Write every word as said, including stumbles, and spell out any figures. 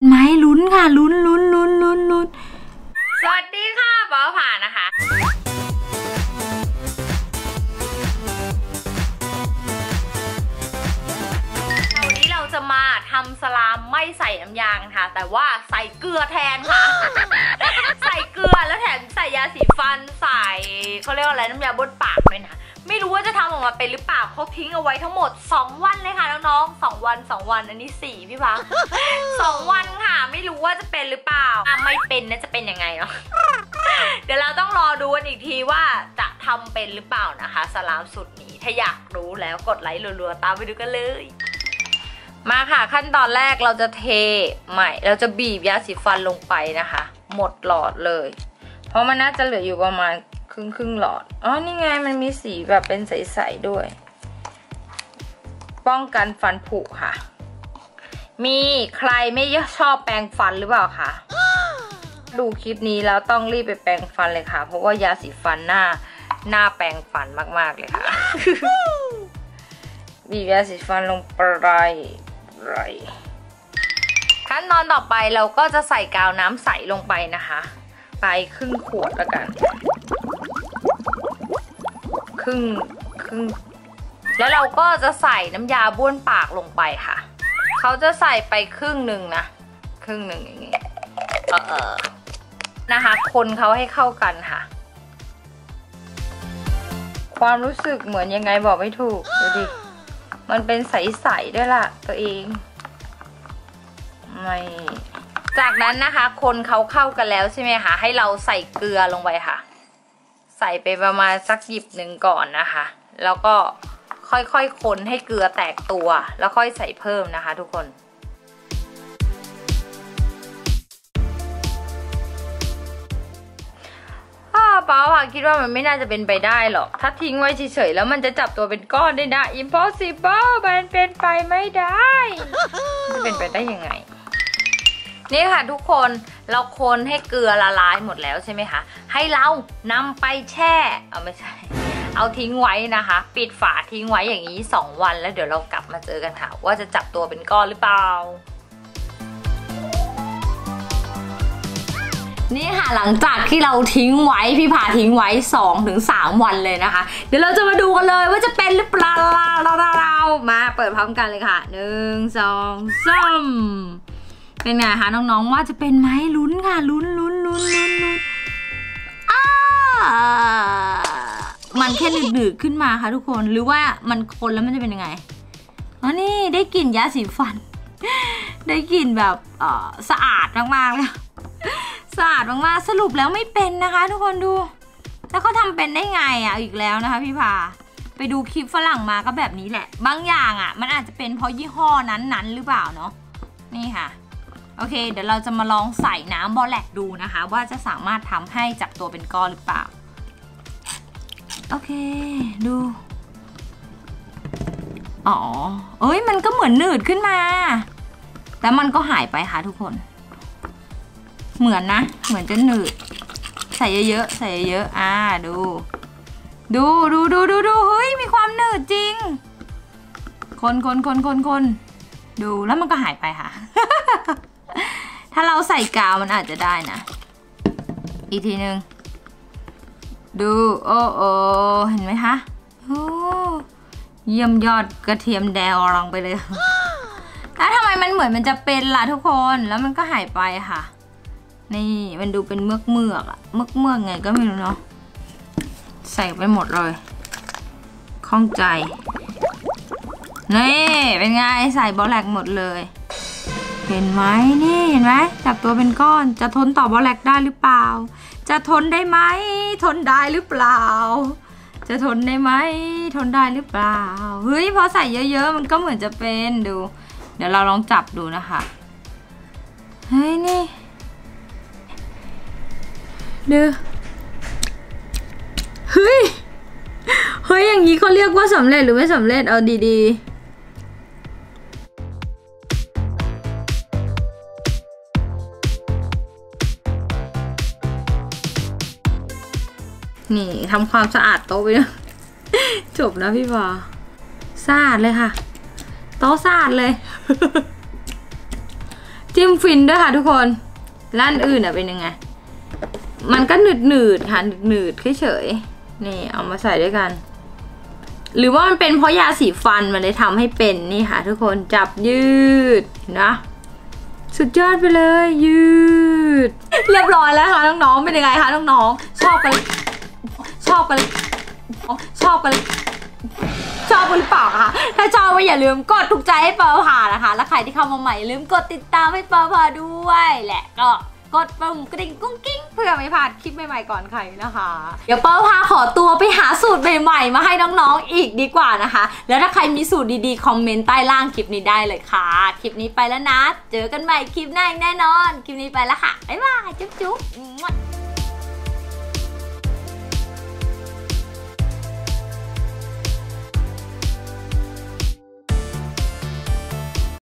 ไม้ลุ้นค่ะลุ้นลุ้นลุ้นลุ้นลุ้นสวัสดีค่ะป้าผ่านะคะวันนี้เราจะมาทำสลามไม่ใส่น้ำยางค่ะแต่ว่าใส่เกลือแทนค่ะ ใส่เกลือแล้วแถมใส่ยาสีฟันใส่เขาเรียกว่าอะไรน้ำยาบนปากด้วยนะไม่รู้ว่าจะทำออกมาเป็นหรือเปล่าเขาทิ้งเอาไว้ทั้งหมดสองวันเลยค่ะน้องๆสองวันสองวันอันนี้สี่พี่พัก สองวันค่ะไม่รู้ว่าจะเป็นหรือเปล่าอ่ะไม่เป็นนะจะเป็นยังไงเนาะ เดี๋ยวเราต้องรอดูกันอีกทีว่าจะทำเป็นหรือเปล่านะคะสลามสูตรนี้ถ้าอยากรู้แล้วกดไลค์รัวๆตามไปดูกันเลยมาค่ะขั้นตอนแรกเราจะเทใหม่เราจะบีบยาสีฟันลงไปนะคะหมดหลอดเลยเพราะมันน่าจะเหลืออยู่ประมาณครึ่งครึ่งหลอดอ๋อนี่ไงมันมีสีแบบเป็นใสๆด้วยป้องกันฟันผุค่ะมีใครไม่ชอบแปรงฟันหรือเปล่าคะดูคลิปนี้แล้วต้องรีบไปแปรงฟันเลยค่ะเพราะว่ายาสีฟันหน้าหน้าแปรงฟันมากๆเลยค่ะ บีบยาสีฟันลงไปไรขั้นตอนต่อไปเราก็จะใส่กาวน้ำใสลงไปนะคะไปครึ่งขวดแล้วกันครึ่งครึ่งแล้วเราก็จะใส่น้ำยาบ้วนปากลงไปค่ะเขาจะใส่ไปครึ่งหนึ่งนะครึ่งหนึ่งอย่างงี้เออนะคะคนเขาให้เข้ากันค่ะความรู้สึกเหมือนยังไงบอกไม่ถูกดูดิมันเป็นใสๆด้วยล่ะตัวเองไม่จากนั้นนะคะคนเขาเข้ากันแล้วใช่ไหมคะให้เราใส่เกลือลงไปค่ะใส่ไปประมาณสักหยิบหนึ่งก่อนนะคะแล้วก็ค่อยๆคนให้เกลือแตกตัวแล้วค่อยใส่เพิ่มนะคะทุกคนป้าว่าคิดว่ามันไม่น่าจะเป็นไปได้หรอกถ้าทิ้งไว้เฉยๆแล้วมันจะจับตัวเป็นก้อนได้นะ impossible มันเป็นไปไม่ได้จะเป็นไปได้ยังไงนี่ค่ะทุกคนเราคนให้เกลือละลายหมดแล้วใช่ไหมคะให้เรานำไปแช่เอาไม่ใช่เอาทิ้งไว้นะคะปิดฝาทิ้งไว้อย่างนี้สองวันแล้วเดี๋ยวเรากลับมาเจอกันค่ะว่าจะจับตัวเป็นก้อนหรือเปล่านี่ค่ะหลังจากที่เราทิ้งไว้พี่พาทิ้งไว้ สองถึงสาม วันเลยนะคะเดี๋ยวเราจะมาดูกันเลยว่าจะเป็นหรือเปล่าเรามาเปิดพร้อมกันเลยค่ะหนึ่ง สอง สามเป็นไงคะน้องๆว่าจะเป็นไหมลุ้นค่ะลุ้นลุ้นลุ้นลุ้นลุ้นอ้ามันแค่หนืดๆขึ้นมาค่ะทุกคนหรือว่ามันคนแล้วมันจะเป็นยังไงอ๋อนี่ได้กลิ่นยาสีฟันได้กลิ่นแบบเอ่อสะอาดมากๆเลยสะอาดมากๆสรุปแล้วไม่เป็นนะคะทุกคนดูแล้วเขาทำเป็นได้ไงอ่ะอีกแล้วนะคะพี่พาไปดูคลิปฝรั่งมาก็แบบนี้แหละบางอย่างอ่ะมันอาจจะเป็นเพราะยี่ห้อนั้นๆหรือเปล่าเนาะนี่ค่ะโอเคเดี๋ยวเราจะมาลองใส่น้ำบอแลกดูนะคะว่าจะสามารถทำให้จับตัวเป็นก้อนหรือเปล่าโอเคดูอ๋อเอ้ยมันก็เหมือนหนืดขึ้นมาแต่มันก็หายไปค่ะทุกคนเหมือนนะเหมือนจะหนืดใส่เยอะๆใส่เยอะๆอ่าดูดูดูดูดูดูเฮ้ยมีความหนืดจริงคนคนคนคนคนดูแล้วมันก็หายไปค่ะ ถ้าเราใส่กาวมันอาจจะได้นะอีกทีนึงดูโอ้โอเห็นไหมคะโอ้เยี่ยมยอดกระเทียมแดงลงไปเลย แล้วทำไมมันเหมือนมันจะเป็นล่ะทุกคนแล้วมันก็หายไปค่ะนี่มันดูเป็นเมือกเมือกอะเมือกเมือกไงก็ไม่รู้เนาะใส่ไปหมดเลยข้องใจนี่เป็นไงใส่บอแลกหมดเลยเห็นไหมนี่เห็นไหมจับตัวเป็นก้อนจะทนต่อบอแลกได้หรือเปล่าจะทนได้ไหมทนได้หรือเปล่าจะทนได้ไหมทนได้หรือเปล่าเฮ้ยพอใส่เยอะๆมันก็เหมือนจะเป็นดูเดี๋ยวเราลองจับดูนะคะเฮ้ยนี่ดูเฮ้ยเฮ้ยอย่างนี้เขาเรียกว่าสำเร็จหรือไม่สำเร็จเอาดีๆนี่ทำความสะอาดโต๊ะไปนะจบนะพี่บอสะอาดเลยค่ะโต๊ะสะอาดเลยจิ้มฟินด้วยค่ะทุกคนร้านอื่นอะเป็นยังไงมันก็หนืดหนืดค่ะหนืดหนืดเฉยๆนี่เอามาใส่ด้วยกันหรือว่ามันเป็นเพราะยาสีฟันมันเลยทำให้เป็นนี่ค่ะทุกคนจับยืดนะสุดยอดไปเลยยืดเรียบร้อยแล้วค่ะน้องๆเป็นยังไงคะน้องๆชอบกันชอบกันชอบกันชอบกันหรือเปล่าคะถ้าชอบก็อย่าลืมกดถูกใจให้เปาผ่านะคะและใครที่เข้ามาใหม่อย่าลืมกดติดตามให้เปาผ่าด้วยและก็กดปุ่มกระดิ่งกุ้งกิ้งเพื่อไม่พลาดคลิปใหม่ๆก่อนใครนะคะเดี๋ยวเปาพาขอตัวไปหาสูตรใหม่ๆมาให้น้องๆอีกดีกว่านะคะแล้วถ้าใครมีสูตรดีๆคอมเมนต์ใต้ล่างคลิปนี้ได้เลยค่ะคลิปนี้ไปแล้วนะเจอกันใหม่คลิปหน้าแน่นอนคลิปนี้ไปแล้วค่ะบ๊ายบายจุ๊บๆ